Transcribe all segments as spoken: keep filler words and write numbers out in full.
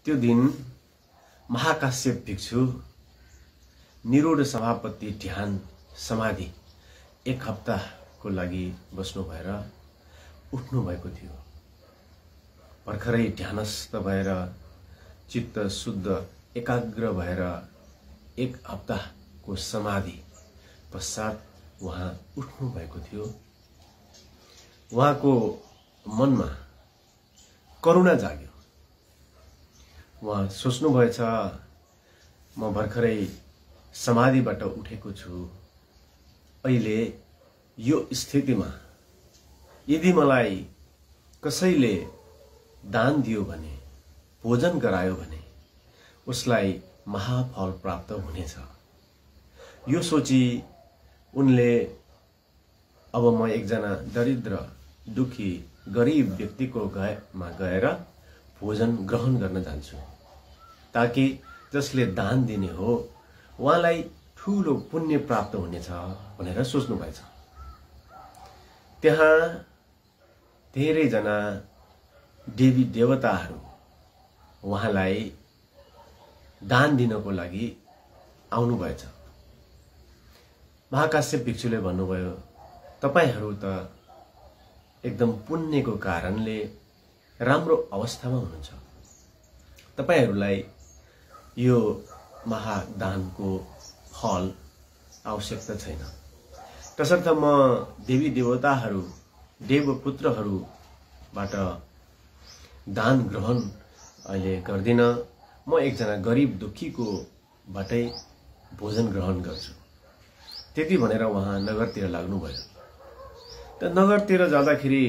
त्यो दिन महाकाश्यप भिक्षु निरूढ सभापति ध्यान समाधि एक हप्ताको लागि बस्नु भएर उठ्नु भएको थियो। भर्खरै ध्यानस्थ भएर चित्त शुद्ध एकाग्र भएर एक हप्ताको समाधि पश्चात उहाँ उठ्नु भएको थियो। उहाँको मनमा करुणा जाग्यो। उहाँ सोच्नु भएछ, म भर्खरै समाधिबाट उठेको छु, अहिले यो स्थितिमा यदि मलाई कसैले दान दियो भने, भोजन गरायो भने उसलाई महाफल प्राप्त हुनेछ। यो सोची उनले अब म एकजना दरिद्र दुखी गरीब व्यक्तिको घरमा गएर भोजन ग्रहण गर्न जान्छु, ताकि जसले दान दिने हो उहाँलाई ठूलो पुण्य प्राप्त हुनेछ भनेर सोच्नु भएछ। त्यहाँ धेरै जना देवी देवताहरू उहाँलाई दान दिनको लागि आउनु भएछ। महाकाश्यप भिक्षुले भन्नुभयो, तपाईहरू त एकदम पुण्यको कारणले राम्रो अवस्थामा हुनुहुन्छ, तपाईहरूलाई यो महादानको फल आवश्यकता छैन। तसर्थ म देवी देवताहरू देवपुत्रहरूबाट दान ग्रहण अहिले गर्दिन, म एकजना गरिब दुखीको बाटै भोजन ग्रहण गर्छु। त्यति भनेर उहाँ नगरतिर लाग्नुभयो। त नगरतिर जाँदाखेरि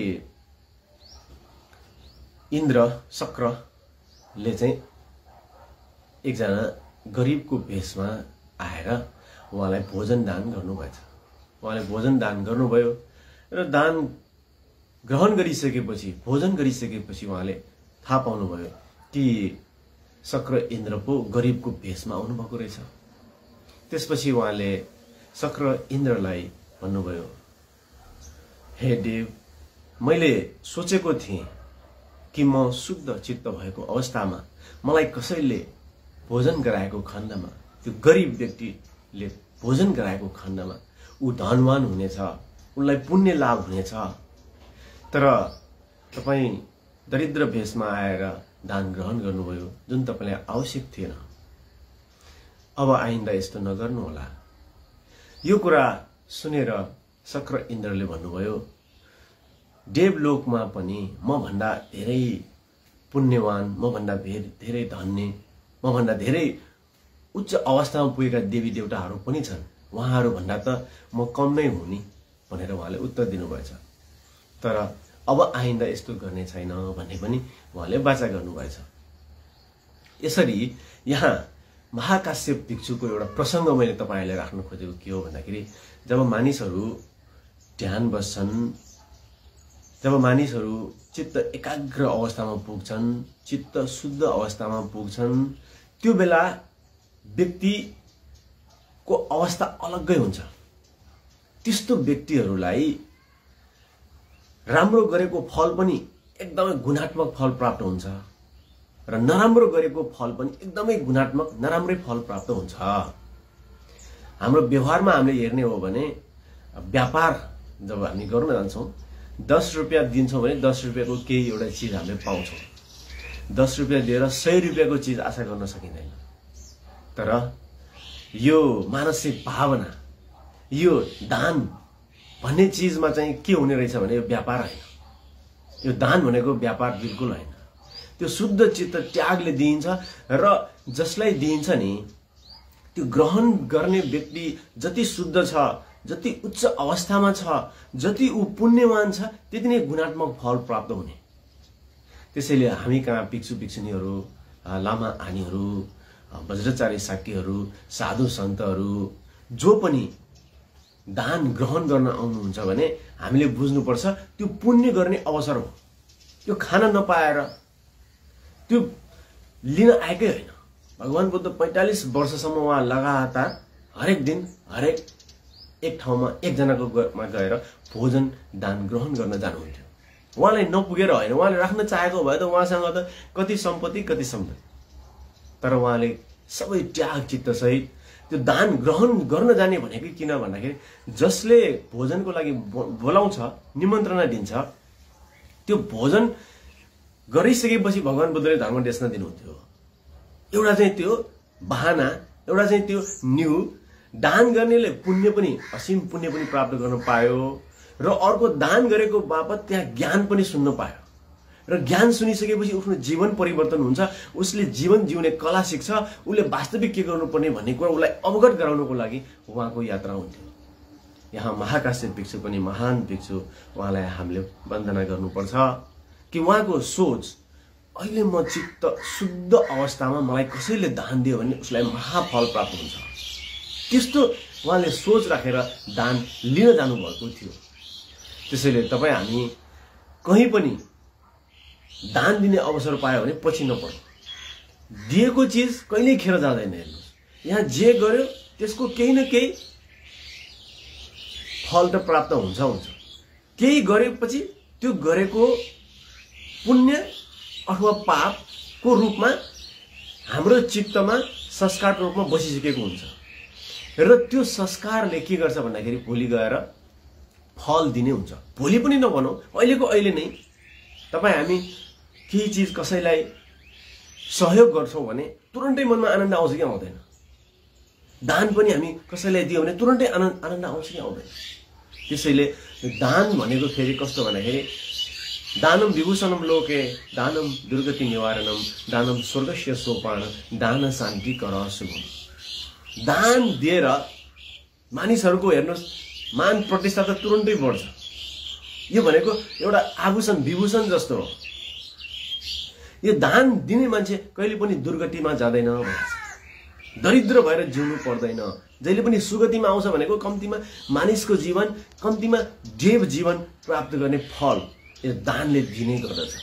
इन्द्र शक्रले चाहिँ एकजना गरिबको भेषमा आएर उहाँलाई भोजन दान गर्नुभएछ। उहाँले भोजन दान गर्नुभयो र दान ग्रहण गरिसकेपछि, भोजन गरिसकेपछि उहाँले थाहा पाउनुभयो कि शक्र इन्द्र पो गरिबको भेषमा आउनुभएको रहेछ। त्यसपछि उहाँले शक्र इन्द्रलाई भन्नुभयो, हे देव, मैले सोचेको थिएँ कि म शुद्ध चित्त भएको अवस्थामा मलाई कसैले भोजन गराएको खण्डमा, त्यो गरिब व्यक्तिले भोजन गराएको खण्डमा ऊ धनवान हुनेछ, उनलाई पुण्य लाभ हुनेछ। तर तपाईँ दरिद्र भेषमा आएर दान ग्रहण गर्नुभयो, जुन तपाईलाई आवश्यक थिएन। अब आइन्दा यस्तो नगर्नु होला। यो कुरा सुनेर शक्र इन्द्रले भन्नुभयो, देवलोकमा पनि म भन्दा धेरै पुण्यवान, म भन्दा धेरै धन्य, म भन्दा धेरै उच्च अवस्थामा पुगेका देवी देवताहरू पनि छन्, उहाँहरू भन्दा त म कम नै हुँ नि भनेर उहाँले उत्तर दिनुभएछ। तर अब आइन्दा यस्तो गर्ने छैन भन्ने पनि उहाँले वाचा गर्नुभएछ। यसरी यहाँ महाकाश्यप भिक्षुको एउटा प्रसंग मैले तपाईहरुलाई राख्न खोजेको के हो भन्दाखेरि, जब मानिसहरू ध्यान बस्छन्, जब मानिसहरू चित्त एकाग्र अवस्थामा पुग्छन्, चित्त शुद्ध अवस्थामा पुग्छन्, त्यो बेला व्यक्तिको अवस्था अलग्गै हुन्छ। त्यस्तो व्यक्तिहरूलाई राम्रो गरेको फल पनि एकदमै गुणात्मक फल प्राप्त हुन्छ र नराम्रो गरेको फल पनि एकदमै गुणात्मक नराम्रै फल प्राप्त हुन्छ। हाम्रो व्यवहारमा हामीले हेर्ने हो भने, व्यापार जब हामी गर्न जान्छौं, दस रुपैयाँ दिन्छौं भने दस रुपैयाँको केही एउटा चीज हामीले पाउँछौं। दस रुपैयाँ दिएर सय रुपैयाँको चीज आशा गर्न सकिँदैन। तर यो मानसिक भावना, यो दान भन्ने चीजमा चाहिँ के हुने रहेछ भने यो व्यापार हैन। यो दान भनेको व्यापार बिल्कुल हैन। त्यो शुद्ध चित्त त्यागले दिइन्छ र जसलाई दिइन्छ नि, त्यो ग्रहण गर्ने व्यक्ति जति शुद्ध छ, जति उच्च अवस्थामा छ, जति ऊ पुण्यवान छ, त्यति नै गुणात्मक फल प्राप्त हुने। त्यसैले हामी कहाँ भिक्षु भिक्षुनीहरू, लामा आनीहरू, वज्रचारी शाक्यहरू, साधु सन्तहरू जो पनि दान ग्रहण गर्न आउनुहुन्छ भने हामीले बुझ्नुपर्छ त्यो पुण्य गर्ने अवसर हो। त्यो खान नपाएर त्यो लिन आएकै हैन। भगवान बुद्ध पैंतालीस वर्षसम्म उहाँ लगातार हरेक दिन हरेक एक ठाउँमा एकजनाको घरमा गएर भोजन दान ग्रहण गर्न जानुहुन्थ्यो। उहाँलाई नपुगेर हैन, उहाँले राख्न चाहेको भए त उहाँसँग त कति सम्पत्ति कति सम्पत्ति तर उहाँले सबै त्याग चित्तसहित त्यो दान ग्रहण गर्न जाने भनेकै किन भन्दाखेरि जसले भोजनको लागि बोलाउँछ निमन्त्रणा दिन्छ त्यो भोजन गरिसकेपछि भगवान बुद्धले धर्म देशना दिनुहुन्थ्यो। एउटा चाहिँ त्यो बहाना, एउटा चाहिँ त्यो न्यू दान गर्नेले पुण्य पनि असीम पुण्य पनि प्राप्त गर्न पायो र अर्को दान गरेको बापत त्यहाँ ज्ञान पनि सुन्न पायो र ज्ञान सुनिसकेपछि उसको जीवन परिवर्तन हुन्छ, उसले जीवन जिउने कला सिक्छ, उसले वास्तविक के गर्नुपर्ने भन्ने कुरा उसलाई अवगत गराउनको लागि उहाँको यात्रा हुन्थ्यो। यहाँ महाकाश्यप भिक्षु पनि महान भिक्षु, उहाँलाई हामीले वन्दना गर्नुपर्छ कि उहाँको सोच अहिले म चित्त शुद्ध अवस्थामा मलाई कसैले दान दियो भने उसलाई महाफल प्राप्त हुन्छ, त्यस्तो उहाँले सोच राखेर दान लिन जानुभएको थियो। त्यसैले तपाईँ हामी कहीँ पनि दान दिने अवसर पायो भने पछि नपर्नु। दिएको चिज कहिल्यै खेर जाँदैन। हेर्नुहोस्, यहाँ जे गर्यो त्यसको केही न केही फल त प्राप्त हुन्छ हुन्छ केही गरेपछि त्यो गरेको पुण्य अथवा पापको रूपमा हाम्रो चित्तमा संस्कारको रूपमा बसिसकेको हुन्छ र त्यो संस्कारले के गर्छ भन्दाखेरि भोलि गएर फल दिने हुन्छ। भोलि पनि नभनौँ, अहिलेको अहिले नै तपाईँ हामी केही चिज कसैलाई सहयोग गर्छौँ भने तुरन्तै मनमा आनन्द आउँछ कि आउँदैन? दान पनि हामी कसैलाई दियो भने तुरन्तै आनन्द आनन्द आउँछ कि आउँदैन? त्यसैले दान भनेको फेरि कस्तो भन्दाखेरि दानम विभूषणम लोके दानम दुर्गति निवारणम दानम स्वर्गस्य सोपान दान शान्ति कर शुभम। दान दिएर मानिसहरूको हेर्नुहोस् मान प्रतिष्ठा त तुरन्तै बढ्छ। यो भनेको एउटा आभूषण विभूषण जस्तो हो। यो दान दिने मान्छे कहिले पनि दुर्गतिमा जाँदैन भन्छ, दरिद्र भएर जिउनु पर्दैन। जहिले पनि सुगतिमा आउँछ भनेको कम्तीमा मानिसको जीवन, कम्तीमा देव जीवन प्राप्त गर्ने फल यो दानले दिने गर्दछ।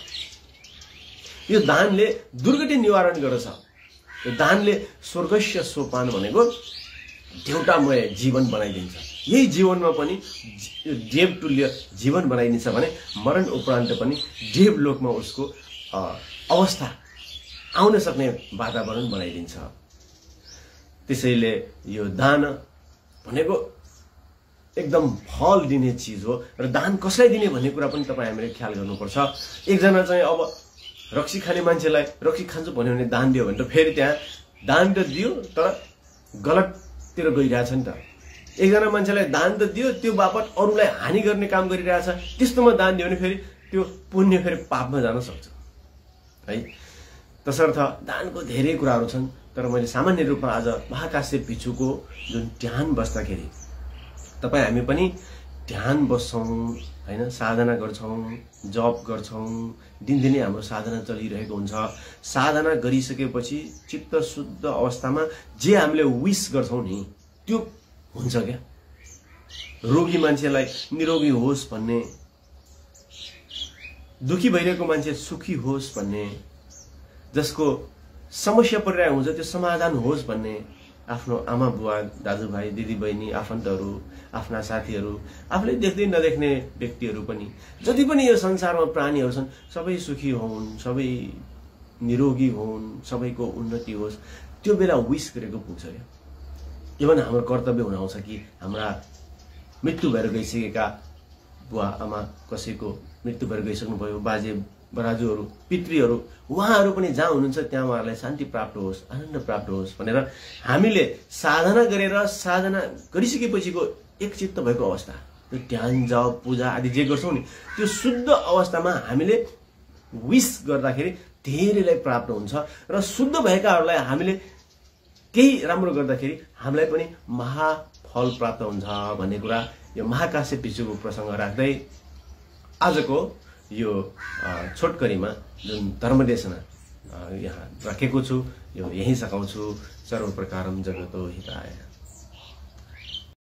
यो दानले दुर्गति निवारण गर्दछ। यो दानले स्वर्गस्य सोपान भनेको देउतामय जीवन बनाइदिन्छ। यही जीवनमा पनि देव तुल्य जीवन बनाइदिन्छ भने मरण उपरान्त पनि देवलोकमा उसको अवस्था आउन सक्ने वातावरण बनाइदिन्छ। त्यसैले यो दान भनेको एकदम फल दिने चिज हो र दान कसलाई दिने भन्ने कुरा पनि तपाईँ हामीले ख्याल गर्नुपर्छ। एकजना चाहिँ अब रक्सी खाने मान्छेलाई रक्सी खान्छु भन्यो भने दान दियो भने त फेरि त्यहाँ दान त दियो तर गलततिर गइरहेछ नि त। एकजना मान्छेलाई दान त दियो, त्यो बापत अरूलाई हानि गर्ने काम गरिरहेछ, त्यस्तोमा दान दियो भने फेरि त्यो पुण्य फेरि पापमा जान सक्छ है। तसर्थ दानको धेरै कुराहरू छन्, तर मैले सामान्य रूपमा आज महाकाश्यप भिक्षुको जुन ध्यान बस्दाखेरि तपाईँ हामी पनि ध्यान बस्छौँ हैन, साधना गर्छौँ, जप गर्छौँ, दिनदिनै हाम्रो साधना चलिरहेको हुन्छ। साधना गरिसकेपछि चित्त शुद्ध अवस्थामा जे हामीले विश गर्छौँ नि त्यो हुन्छ क्या। रोगी मान्छेलाई निरोगी होस् भन्ने, दुखी भइरहेको मान्छे सुखी होस् भन्ने, जसको समस्या परिरहेको हुन्छ त्यो समाधान होस् भन्ने, आफ्नो आमा बुवा दाजुभाइ दिदीबहिनी आफन्तहरू आफ्ना साथीहरू आफूले देख्दै नदेख्ने व्यक्तिहरू पनि जति पनि यो संसारमा प्राणीहरू छन् सबै सुखी हुन्, सबै निरोगी हुन्, सबैको उन्नति होस्, त्यो बेला विश गरेको पुग्छ क्या। इभन हाम्रो कर्तव्य हुन आउँछ कि हाम्रा मृत्यु भएर गइसकेका बुवा आमा कसैको मृत्यु भएर गइसक्नुभयो, बाजे बराजुहरू पितृहरू उहाँहरू पनि जहाँ हुनुहुन्छ त्यहाँ उहाँहरूलाई शान्ति प्राप्त होस्, आनन्द प्राप्त होस् भनेर हामीले साधना गरेर साधना गरिसकेपछिको एकचित्त भएको अवस्था, त्यो ध्यान जप पूजा आदि जे गर्छौँ नि त्यो शुद्ध अवस्थामा हामीले विश गर्दाखेरि धेरैलाई प्राप्त हुन्छ र शुद्ध भएकाहरूलाई हामीले केही राम्रो गर्दाखेरि हामीलाई पनि महाफल प्राप्त हुन्छ भन्ने कुरा यो महाकाश्यप भिक्षुको प्रसङ्ग राख्दै आजको यो छोटकरीमा जुन धर्मदेशना यहाँ राखेको छु यो यही सघाउँछु। सर्वप्रकारम जगतो हिताय।